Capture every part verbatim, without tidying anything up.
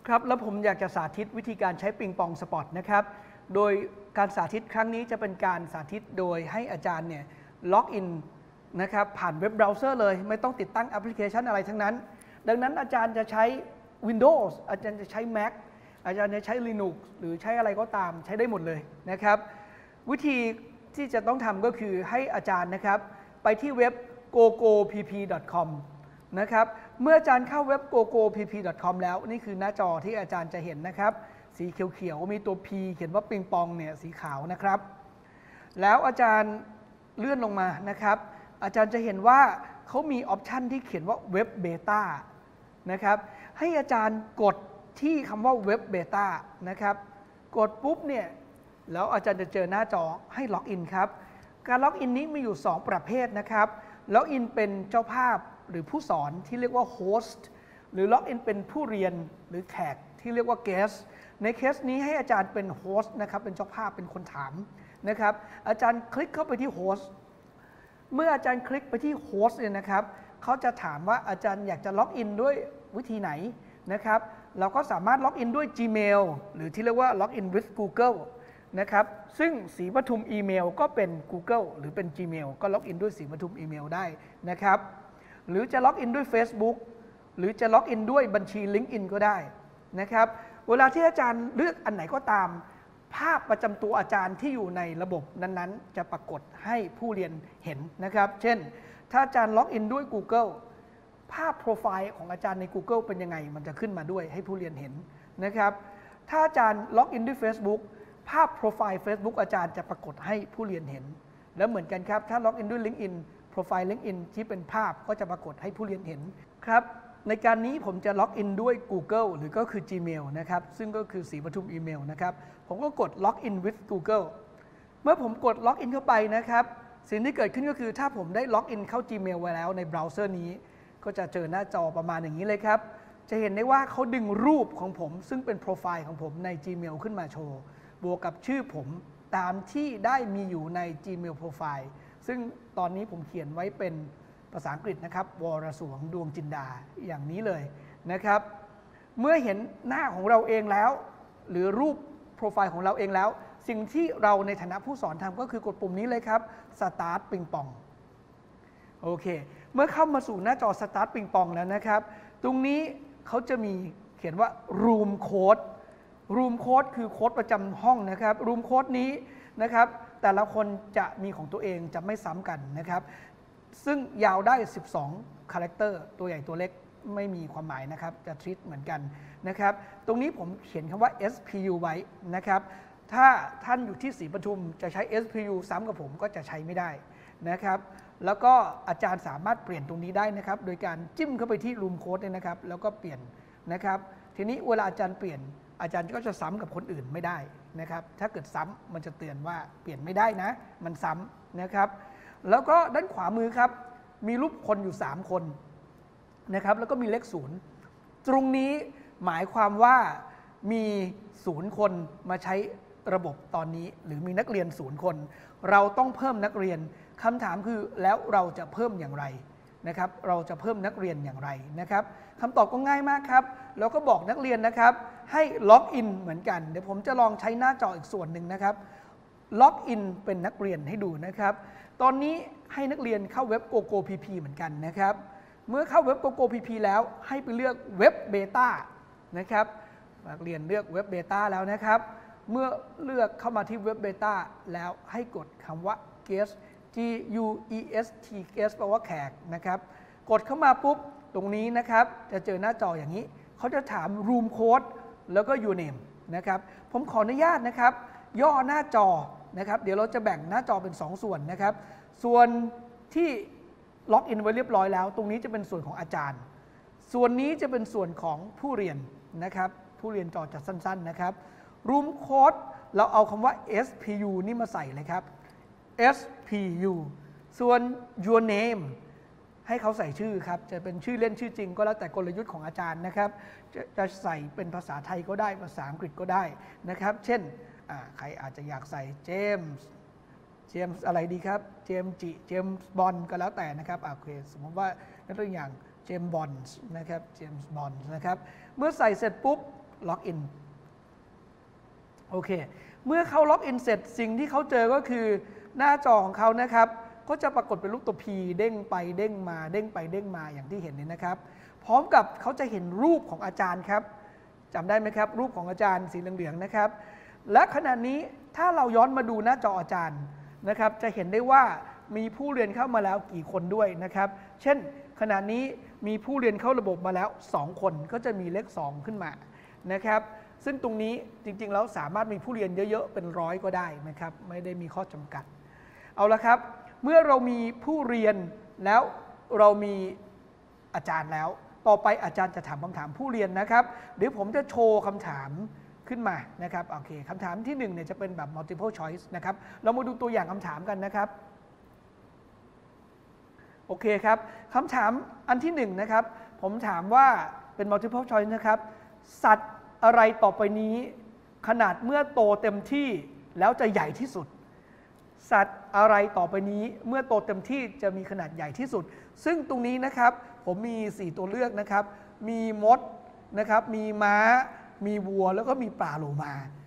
ครับแล้วผมอยากจะสาธิตวิธีการใช้ปิงปองสปอตนะครับโดยการสาธิตครั้งนี้จะเป็นการสาธิตโดยให้อาจารย์เนี่ยล็อกอินนะครับผ่านเว็บเบราว์เซอร์เลยไม่ต้องติดตั้งแอปพลิเคชันอะไรทั้งนั้นดังนั้นอาจารย์จะใช้ Windows อาจารย์จะใช้ Mac อาจารย์จะใช้ Linux หรือใช้อะไรก็ตามใช้ได้หมดเลยนะครับวิธีที่จะต้องทำก็คือให้อาจารย์นะครับไปที่เว็บ โกโกพีพี ดอท คอม นะครับเมื่ออาจารย์เข้าเว็บ โกโกพีพี ดอท คอม แล้วนี่คือหน้าจอที่อาจารย์จะเห็นนะครับสีเขียวๆมีตัว P เขียนว่าปิงปองเนี่ยสีขาวนะครับแล้วอาจารย์เลื่อนลงมานะครับอาจารย์จะเห็นว่าเขามีออปชันที่เขียนว่าเว็บเบต้านะครับให้อาจารย์กดที่คำว่าเว็บเบต้านะครับกดปุ๊บเนี่ยแล้วอาจารย์จะเจอหน้าจอให้ล็อกอินครับการล็อกอินนี้มีอยู่สองประเภทนะครับล็อกอินเป็นเจ้าภาพหรือผู้สอนที่เรียกว่าโฮสต์หรือล็อกอินเป็นผู้เรียนหรือแขกที่เรียกว่าเกสในเคสนี้ให้อาจารย์เป็นโฮสต์นะครับเป็นเจ้าภาพเป็นคนถามนะครับอาจารย์คลิกเข้าไปที่โฮสต์เมื่ออาจารย์คลิกไปที่โฮสต์เนี่ยนะครับเขาจะถามว่าอาจารย์อยากจะล็อกอินด้วยวิธีไหนนะครับเราก็สามารถล็อกอินด้วย Gmail หรือที่เรียกว่าล็อกอิน with Google นะครับซึ่งศรีปทุมอีเมลก็เป็น Google หรือเป็น Gmail ก็ล็อกอินด้วยศรีปทุมอีเมลได้นะครับหรือจะล็อกอินด้วย Facebook หรือจะล็อกอินด้วยบัญชี LinkedIn ก็ได้นะครับเวลาที่อาจารย์เลือกอันไหนก็ตามภาพประจำตัวอาจารย์ที่อยู่ในระบบนั้นๆจะปรากฏให้ผู้เรียนเห็นนะครับเช่นถ้าอาจารย์ล็อกอินด้วย Google ภาพโปรไฟล์ของอาจารย์ใน Google เป็นยังไงมันจะขึ้นมาด้วยให้ผู้เรียนเห็นนะครับถ้าอาจารย์ล็อกอินด้วย Facebook ภาพโปรไฟล์ Facebook อาจารย์จะปรากฏให้ผู้เรียนเห็นแล้วเหมือนกันครับถ้าล็อกอินด้วย LinkedIn โปรไฟล์ LinkedIn ที่เป็นภาพก็จะปรากฏให้ผู้เรียนเห็นครับในการนี้ผมจะล็อกอินด้วย Google หรือก็คือ Gmail นะครับซึ่งก็คือศรีปทุมอีเมลนะครับผมก็กด Login with Google เมื่อผมกด Login เข้าไปนะครับสิ่งที่เกิดขึ้นก็คือถ้าผมได้ล็อกอินเข้า Gmail ไว้แล้วในเบราว์เซอร์นี้ก็จะเจอหน้าจอประมาณอย่างนี้เลยครับจะเห็นได้ว่าเขาดึงรูปของผมซึ่งเป็นโปรไฟล์ของผมใน Gmail ขึ้นมาโชว์บวกกับชื่อผมตามที่ได้มีอยู่ใน Gmail Profile ซึ่งตอนนี้ผมเขียนไว้เป็นภาษาอังกฤษนะครับวรสวงดวงจินดาอย่างนี้เลยนะครับเมื่อเห็นหน้าของเราเองแล้วหรือรูปโปรไฟล์ของเราเองแล้วสิ่งที่เราในฐานะผู้สอนทำก็คือกดปุ่มนี้เลยครับ Start ปิงปองโอเคเมื่อเข้ามาสู่หน้าจอ Start ปิงปองแล้วนะครับตรงนี้เขาจะมีเขียนว่า Room Code Room Code คือโค้ดประจำห้องนะครับ Room Code นี้นะครับแต่ละคนจะมีของตัวเองจะไม่ซ้ำกันนะครับซึ่งยาวได้สิบสองคาแรคเตอร์ตัวใหญ่ตัวเล็กไม่มีความหมายนะครับจะทรีตเหมือนกันนะครับตรงนี้ผมเขียนคำว่า เอส พี ยู ไว้นะครับถ้าท่านอยู่ที่ศรีปทุมจะใช้ เอส พี ยู ซ้ำกับผมก็จะใช้ไม่ได้นะครับแล้วก็อาจารย์สามารถเปลี่ยนตรงนี้ได้นะครับโดยการจิ้มเข้าไปที่ Room Code เนี่ยนะครับแล้วก็เปลี่ยนนะครับทีนี้เวลาอาจารย์เปลี่ยนอาจารย์ก็จะซ้ำกับคนอื่นไม่ได้นะครับถ้าเกิดซ้ำมันจะเตือนว่าเปลี่ยนไม่ได้นะมันซ้ำนะครับแล้วก็ด้านขวามือครับมีรูปคนอยู่สามคนนะครับแล้วก็มีเลขศูนย์ตรงนี้หมายความว่ามีศูนย์คนมาใช้ระบบตอนนี้หรือมีนักเรียนศูนย์คนเราต้องเพิ่มนักเรียนคำถามคือแล้วเราจะเพิ่มอย่างไรนะครับเราจะเพิ่มนักเรียนอย่างไรนะครับคำตอบก็ง่ายมากครับเราก็บอกนักเรียนนะครับให้ล็อกอินเหมือนกันเดี๋ยวผมจะลองใช้หน้าจออีกส่วนหนึ่งนะครับล็อกอินเป็นนักเรียนให้ดูนะครับตอนนี้ให้นักเรียนเข้าเว็บ โกโก พี พี เหมือนกันนะครับเมื่อเข้าเว็บ โกโก พี พี แล้วให้ไปเลือกเว็บเบต้านะครับนักเรียนเลือกเว็บเบต้าแล้วนะครับเมื่อเลือกเข้ามาที่เว็บเบต้าแล้วให้กดคำว่า guest G U E S T guest แปลว่าแขกนะครับกดเข้ามาปุ๊บตรงนี้นะครับจะเจอหน้าจออย่างนี้เขาจะถาม room code แล้วก็ your name นะครับผมขออนุญาตนะครับย่อหน้าจอนะครับเดี๋ยวเราจะแบ่งหน้าจอเป็นสองส่วนนะครับส่วนที่ล็อกอินไว้เรียบร้อยแล้วตรงนี้จะเป็นส่วนของอาจารย์ส่วนนี้จะเป็นส่วนของผู้เรียนนะครับผู้เรียนจอจัดสั้นๆนะครับ room code เราเอาคำว่า เอส พี ยู นี่มาใส่เลยครับ เอส พี ยู ส่วน your name ให้เขาใส่ชื่อครับจะเป็นชื่อเล่นชื่อจริงก็แล้วแต่กลยุทธ์ของอาจารย์นะครับจะจะใส่เป็นภาษาไทยก็ได้ภาษาอังกฤษก็ได้นะครับเช่นใครอาจจะอยากใส่เจมส์เจมส์อะไรดีครับเจมส์จิเจมส์บอนด์ก็แล้วแต่นะครับโอเคสมมติว่าตัวอย่างเจมส์บอนด์นะครับเจมส์บอนด์นะครับเมื่อใส่เสร็จปุ๊บล็อกอินโอเคเมื่อเขาล็อกอินเสร็จสิ่งที่เขาเจอก็คือหน้าจอของเขานะครับก็จะปรากฏเป็นรูปตัว P เด้งไปเด้งมาเด้งไปเด้งมาอย่างที่เห็นนี่นะครับพร้อมกับเขาจะเห็นรูปของอาจารย์ครับจำได้ไหมครับรูปของอาจารย์สีเหลืองๆนะครับและขณะนี้ถ้าเราย้อนมาดูหน้าจออาจารย์นะครับจะเห็นได้ว่ามีผู้เรียนเข้ามาแล้วกี่คนด้วยนะครับเช่นขณะนี้มีผู้เรียนเข้าระบบมาแล้วสองคนก็จะมีเลขสองขึ้นมานะครับซึ่งตรงนี้จริงๆแล้วสามารถมีผู้เรียนเยอะๆเป็นร้อยก็ได้นะครับไม่ได้มีข้อจำกัดเอาละครับเมื่อเรามีผู้เรียนแล้วเรามีอาจารย์แล้วต่อไปอาจารย์จะถามคำถามผู้เรียนนะครับเดี๋ยวผมจะโชว์คำถามขึ้นมานะครับโอเคคำถามที่หนึ่งเนี่ยจะเป็นแบบ multiple choice นะครับเรามาดูตัวอย่างคำถามกันนะครับโอเคครับคำถามอันที่หนึ่งนะครับผมถามว่าเป็น multiple choice นะครับสัตว์อะไรต่อไปนี้ขนาดเมื่อโตเต็มที่แล้วจะใหญ่ที่สุดสัตว์อะไรต่อไปนี้เมื่อโตเต็มที่จะมีขนาดใหญ่ที่สุดซึ่งตรงนี้นะครับผมมีสี่ตัวเลือกนะครับมีมดนะครับมีม้ามีวัวแล้วก็มีปลาโลมา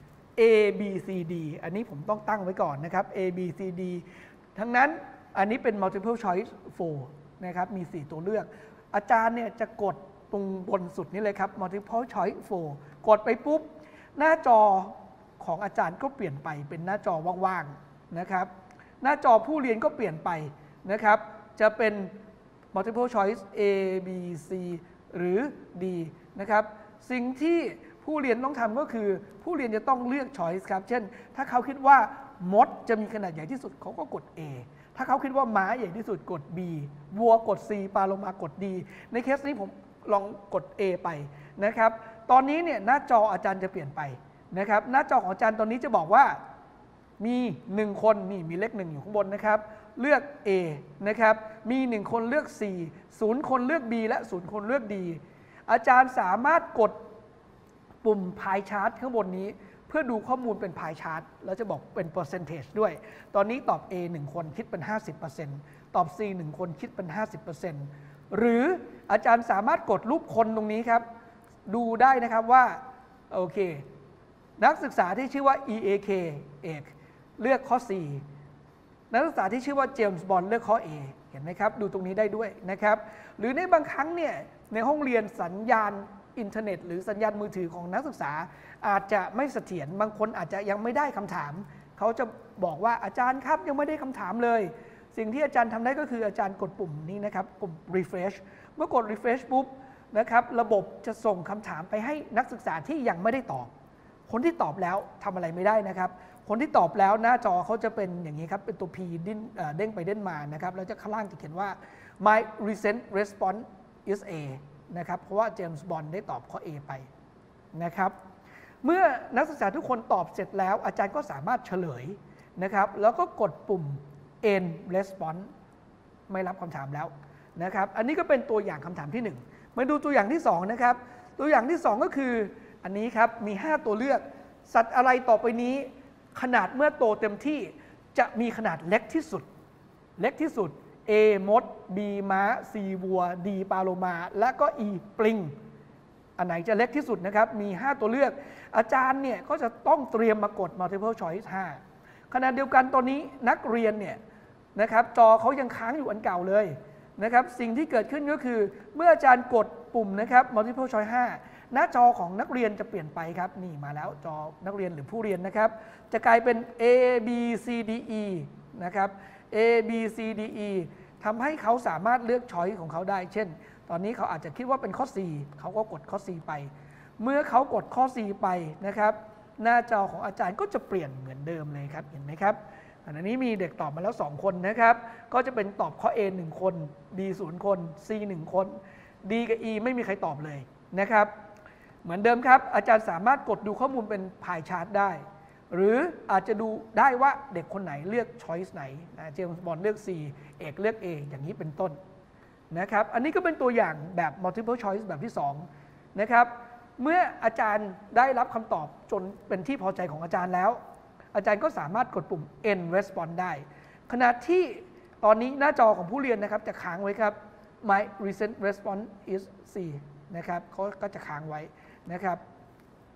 A B C D อันนี้ผมต้องตั้งไว้ก่อนนะครับ A B C D ทั้งนั้นอันนี้เป็น multiple choice โฟร์นะครับมีสี่ตัวเลือกอาจารย์เนี่ยจะกดตรงบนสุดนี้เลยครับ multiple choice โฟร์กดไปปุ๊บหน้าจอของอาจารย์ก็เปลี่ยนไปเป็นหน้าจอว่างๆนะครับหน้าจอผู้เรียนก็เปลี่ยนไปนะครับจะเป็น multiple choice A B C หรือ D นะครับสิ่งที่ผู้เรียนต้องทำก็คือผู้เรียนจะต้องเลือก choice ครับเช่นถ้าเขาคิดว่ามดจะมีขนาดใหญ่ที่สุดเขาก็กด A ถ้าเขาคิดว่าม้าใหญ่ที่สุดกด B วัวกด C ปลาโลมากด D ในเคสนี้ผมลองกด A ไปนะครับตอนนี้เนี่ยหน้าจออาจารย์จะเปลี่ยนไปนะครับหน้าจอของอาจารย์ตอนนี้จะบอกว่ามีหนึ่งคนนี่มีเลขหนึ่งอยู่ข้างบนนะครับเลือก A นะครับมีหนึ่งคนเลือก C ศูนย์คนเลือก B และศูนย์คนเลือก D อาจารย์สามารถกดปุ่มพายชาร์ตข้างบนนี้เพื่อดูข้อมูลเป็นพายชาร์ตแล้วจะบอกเป็น percentage ด้วยตอนนี้ตอบ A หนึ่งคนคิดเป็น ห้าสิบเปอร์เซ็นต์ ตอบ C หนึ่งคนคิดเป็น ห้าสิบเปอร์เซ็นต์ หรืออาจารย์สามารถกดรูปคนตรงนี้ครับดูได้นะครับว่าโอเคนักศึกษาที่ชื่อว่า อี เอ เค เอกเลือกข้อ C นักศึกษาที่ชื่อว่าเจมส์บอนด์เลือกข้อ A เห็นไหมครับดูตรงนี้ได้ด้วยนะครับหรือในบางครั้งเนี่ยในห้องเรียนสัญญาณอินเทอร์เน็ตหรือสัญญาณมือถือของนักศึกษาอาจจะไม่เสถียรบางคนอาจจะยังไม่ได้คำถามเขาจะบอกว่าอาจารย์ครับยังไม่ได้คำถามเลยสิ่งที่อาจารย์ทำได้ก็คืออาจารย์กดปุ่มนี้นะครับปุ่ม refresh เมื่อกด refresh ปุ๊บนะครับระบบจะส่งคำถามไปให้นักศึกษาที่ยังไม่ได้ตอบคนที่ตอบแล้วทำอะไรไม่ได้นะครับคนที่ตอบแล้วหน้าจอเขาจะเป็นอย่างนี้ครับเป็นตัว P เด้งไปเด้งมานะครับแล้วจะข้างล่างจะเขียนว่า my recent response is A นะครับเพราะว่าเจมส์บอนด์ได้ตอบข้อ A ไปนะครับเมื่อนักศึกษาทุกคนตอบเสร็จแล้วอาจารย์ก็สามารถเฉลยนะครับแล้วก็กดปุ่ม end response ไม่รับคำถามแล้วนะครับอันนี้ก็เป็นตัวอย่างคำถามที่หนึ่งมาดูตัวอย่างที่สองนะครับตัวอย่างที่สองก็คืออันนี้ครับมีห้าตัวเลือกสัตว์อะไรต่อไปนี้ขนาดเมื่อโตเต็มที่จะมีขนาดเล็กที่สุดเล็กที่สุด A มด B ม้า C วัว D ปลาโลมาและก็ E ปลิงอันไหนจะเล็กที่สุดนะครับมีห้าตัวเลือกอาจารย์เนี่ยก็จะต้องเตรียมมากด multiple choice ห้าขณะเดียวกันตอนนี้นักเรียนเนี่ยนะครับจอเขายังค้างอยู่อันเก่าเลยนะครับสิ่งที่เกิดขึ้นก็คือเมื่ออาจารย์กดปุ่มนะครับ multiple choice ห้าหน้าจอของนักเรียนจะเปลี่ยนไปครับนี่มาแล้วจอนักเรียนหรือผู้เรียนนะครับจะกลายเป็น A B C D E นะครับ A B C D E ทำให้เขาสามารถเลือกช้อยของเขาได้เช่นตอนนี้เขาอาจจะคิดว่าเป็นข้อ C เขาก็กดข้อ C ไปเมื่อเขากดข้อ C ไปนะครับหน้าจอของอาจารย์ก็จะเปลี่ยนเหมือนเดิมเลยครับเห็นไหมครับอันนี้มีเด็กตอบมาแล้วสองคนนะครับก็จะเป็นตอบข้อ A หนึ่งคน B ศูนย์คน C หนึ่งคน D กับ E ไม่มีใครตอบเลยนะครับเหมือนเดิมครับอาจารย์สามารถกดดูข้อมูลเป็นพายชาร์ตได้หรืออาจจะดูได้ว่าเด็กคนไหนเลือกช้อยส์ไหนเจมส์บอนด์เลือก C เอกเลือก A อย่างนี้เป็นต้นนะครับอันนี้ก็เป็นตัวอย่างแบบ multiple choice แบบที่สองนะครับเมื่ออาจารย์ได้รับคำตอบจนเป็นที่พอใจของอาจารย์แล้วอาจารย์ก็สามารถกดปุ่ม end response ได้ขณะที่ตอนนี้หน้าจอของผู้เรียนนะครับจะค้างไว้ครับ my recent response is C นะครับเขาก็จะค้างไว้นะครับ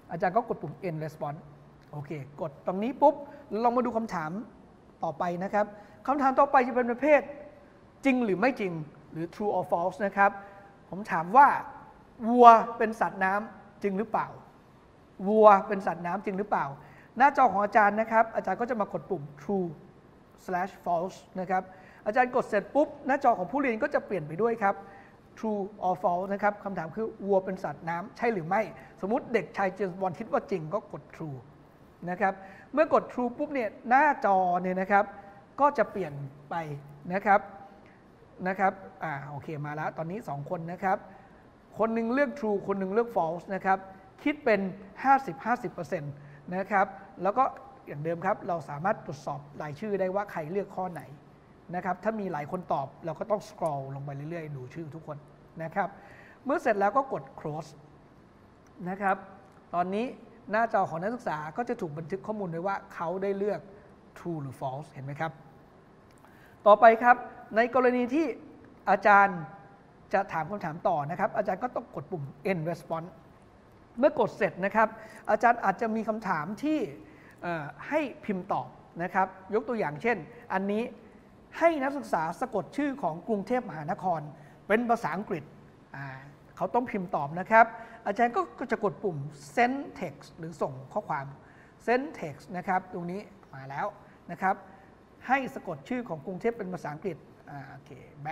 อาจารย์ก็กดปุ่ม end response โอเคกดตรงนี้ปุ๊บลองมาดูคำถามต่อไปนะครับคำถามต่อไปจะเป็นประเภทจริงหรือไม่จริงหรือ true or false นะครับผมถามว่าวัวเป็นสัตว์น้ำจริงหรือเปล่าวัวเป็นสัตว์น้ำจริงหรือเปล่าหน้าจอของอาจารย์นะครับอาจารย์ก็จะมากดปุ่ม true slash false นะครับอาจารย์กดเสร็จปุ๊บหน้าจอของผู้เรียนก็จะเปลี่ยนไปด้วยครับ true or false นะครับคำถามคือวัวเป็นสัตว์น้ำใช่หรือไม่สมมุติเด็กชายเจมส์บอนด์คิดว่าจริงก็กด true นะครับเมื่อกด true ปุ๊บเนี่ยหน้าจอเนี่ยนะครับก็จะเปลี่ยนไปนะครับนะครับอ่าโอเคมาแล้วตอนนี้สองคนนะครับคนหนึ่งเลือก true คนหนึ่งเลือก false นะครับคิดเป็น ห้าสิบ ห้าสิบเปอร์เซ็นต์ นะครับแล้วก็อย่างเดิมครับเราสามารถตรวจสอบรายชื่อได้ว่าใครเลือกข้อไหนนะครับถ้ามีหลายคนตอบเราก็ต้อง scroll ลงไปเรื่อยๆดูชื่อทุกคนนะครับเมื่อเสร็จแล้วก็กด close นะครับตอนนี้หน้าจอของนักศึกษาก็จะถูกบันทึกข้อมูลไว้ว่าเขาได้เลือก true หรือ false เห็นไหมครับต่อไปครับในกรณีที่อาจารย์จะถามคำถามต่อนะครับอาจารย์ก็ต้องกดปุ่ม end response เมื่อกดเสร็จนะครับอาจารย์อาจจะมีคำถามที่ให้พิมพ์ตอบนะครับยกตัวอย่างเช่นอันนี้ให้นักศึกษาสะกดชื่อของกรุงเทพมหานครเป็นภาษาอังกฤษเขาต้องพิมพ์ตอบนะครับอาจารย์ก็จะกดปุ่ม send text หรือส่งข้อความ send text นะครับตรงนี้มาแล้วนะครับให้สะกดชื่อของกรุงเทพเป็นภาษาอังกฤษโอเค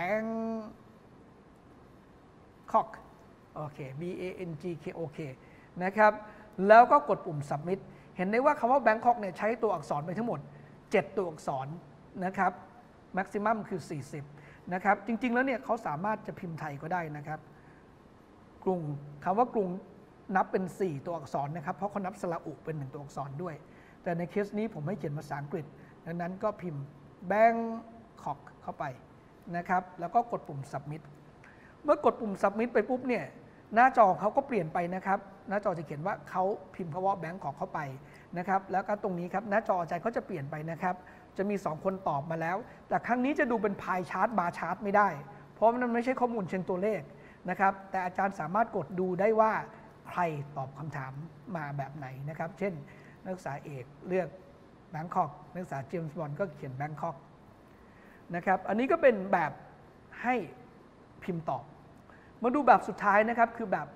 Bangkok โอเค B A N G K O K นะครับแล้วก็กดปุ่ม submit เห็นได้ว่าคำว่า Bangkok เนี่ยใช้ตัวอักษรไปทั้งหมดเจ็ดตัวอักษรนะครับ maximum คือสี่สิบนะครับจริงๆแล้วเนี่ยเขาสามารถจะพิมพ์ไทยก็ได้นะครับกรุงคำว่ากรุงนับเป็นสี่ตัวอักษรนะครับเพราะเขานับสระอุเป็นหนึ่งตัวอักษรด้วยแต่ในเคสนี้ผมให้เขียนภาษาอังกฤษดังนั้นก็พิมพ์ Bangkok เข้าไปนะครับแล้วก็กดปุ่ม submit เมื่อกดปุ่ม submit ไปปุ๊บเนี่ยหน้าจอเขาก็เปลี่ยนไปนะครับหน้าจอจะเขียนว่าเขาพิมพ์คำว่า Bangkok เข้าไปนะครับแล้วก็ตรงนี้ครับหน้าจออาจารย์ก็จะเปลี่ยนไปนะครับจะมีสองคนตอบมาแล้วแต่ครั้งนี้จะดูเป็นพายชาร์ตบาร์ชาร์ตไม่ได้เพราะมันไม่ใช่ข้อมูลเชิงตัวเลขนะครับแต่อาจารย์สามารถกดดูได้ว่าใครตอบคำถามมาแบบไหนนะครับเช่นนักศึกษาเอกเลือก Bangkok นักศึกษาเจมส์บอนด์ก็เขียน Bangkok นะครับอันนี้ก็เป็นแบบให้พิมพ์ตอบมาดูแบบสุดท้ายนะครับคือแบบ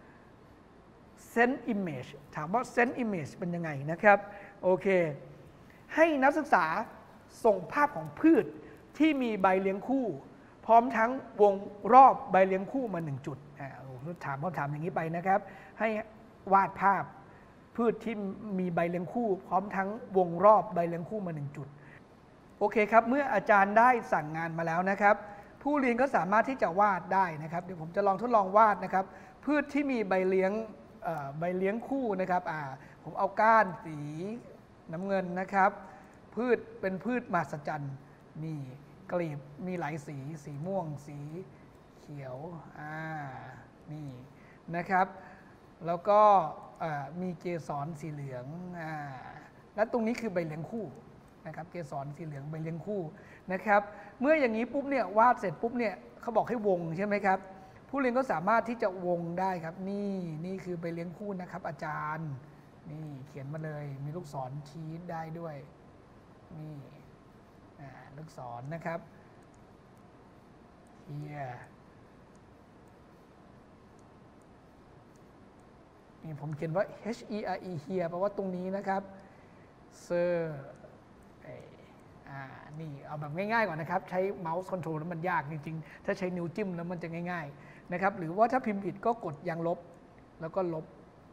send image ถามว่า send image เป็นยังไงนะครับโอเคให้นักศึกษาส่งภาพของพืชที่มีใบเลี้ยงคู่พร้อมทั้งวงรอบใบเลี้ยงคู่มาหนึ่งจุดถามคำถามอย่างนี้ไปนะครับให้วาดภาพพืชที่มีใบเลี้ยงคู่พร้อมทั้งวงรอบใบเลี้ยงคู่มาหนึ่งจุดโอเคครับเมื่ออาจารย์ได้สั่งงานมาแล้วนะครับผู้เรียนก็สามารถที่จะวาดได้นะครับเดี๋ยวผมจะลองทดลองวาดนะครับพืชที่มีใบเลี้ยงใบเลี้ยงคู่นะครับผมเอาก้านสีน้ำเงินนะครับพืชเป็นพืชมหัศจรรย์นี่กลีบมีหลายสีสีม่วงสีเขียวอ่านี่นะครับแล้วก็มีเกสรสีเหลืองอ่าและตรงนี้คือใบเลี้ยงคู่นะครับเกสรสีเหลืองใบเลี้ยงคู่นะครับเมื่ออย่างนี้ปุ๊บเนี่ยวาดเสร็จปุ๊บเนี่ยเขาบอกให้วงใช่ไหมครับผู้เรียนก็สามารถที่จะวงได้ครับนี่นี่คือใบเลี้ยงคู่นะครับอาจารย์นี่เขียนมาเลยมีลูกศรชี้ได้ด้วยนี่ลูกศรนะครับเฮียนี่ผมเขียนว่า H E R E เฮียแปลว่าตรงนี้นะครับเซอร์อ่านี่เอาแบบง่ายๆก่อนนะครับใช้เมาส์คอนโทรลแล้วมันยากจริงๆถ้าใช้นิ้วจิ้มแล้วมันจะง่ายๆนะครับหรือว่าถ้าพิมพ์ผิดก็กดยางลบแล้วก็ลบ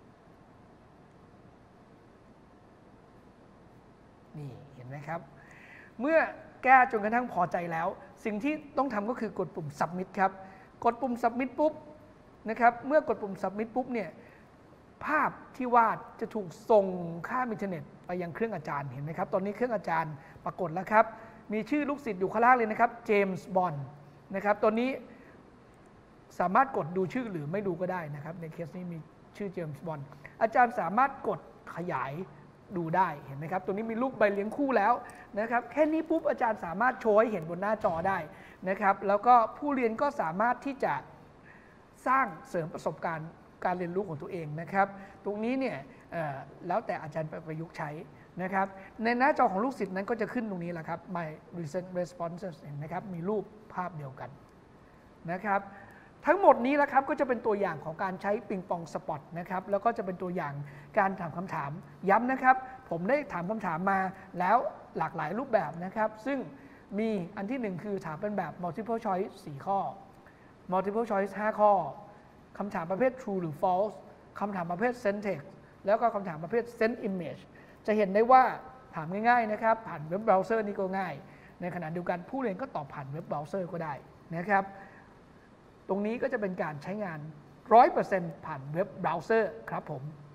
นี่เห็นไหมครับเมื่อแก้จนกระทั่งพอใจแล้วสิ่งที่ต้องทำก็คือกดปุ่ม submit ครับกดปุ่ม submit ปุ๊บนะครับเมื่อกดปุ่ม submit ปุ๊บเนี่ยภาพที่วาดจะถูกส่งข้ามอินเทอร์เน็ตไปยังเครื่องอาจารย์เห็นไหมครับตอนนี้เครื่องอาจารย์ปรากฏแล้วครับมีชื่อลูกศิษย์อยู่ข้างล่างเลยนะครับเจมส์บอนด์นะครับตอนนี้สามารถกดดูชื่อหรือไม่ดูก็ได้นะครับในเคสนี้มีชื่อเจมส์บอนด์อาจารย์สามารถกดขยายดูได้เห็นไหมครับตัวนี้มีรูปใบเลี้ยงคู่แล้วนะครับแค่นี้ปุ๊บอาจารย์สามารถโชว์ให้เห็นบนหน้าจอได้นะครับแล้วก็ผู้เรียนก็สามารถที่จะสร้างเสริมประสบการณ์การเรียนรู้ของตัวเองนะครับตรงนี้เนี่ยแล้วแต่อาจารย์ไปประยุกต์ใช้นะครับในหน้าจอของลูกศิษย์นั้นก็จะขึ้นตรงนี้แหละครับ my recent responses นะครับมีรูปภาพเดียวกันนะครับทั้งหมดนี้แหละครับก็จะเป็นตัวอย่างของการใช้ปิงปองสปอตนะครับแล้วก็จะเป็นตัวอย่างการถามคำถามย้ำนะครับผมได้ถามคำถามมาแล้วหลากหลายรูปแบบนะครับซึ่งมีอันที่หนึ่งคือถามเป็นแบบ multiple choice สี่ข้อ multiple choice ห้าข้อคำถามประเภท true หรือ false คำถามประเภท send text แล้วก็คำถามประเภท send image จะเห็นได้ว่าถามง่ายๆนะครับผ่านเว็บเบราว์เซอร์นี่ก็ง่ายในขณะเดียวกันผู้เรียนก็ตอบผ่านเว็บเบราว์เซอร์ก็ได้นะครับตรงนี้ก็จะเป็นการใช้งาน ร้อยเปอร์เซ็นต์ ผ่านเว็บเบราว์เซอร์ครับผม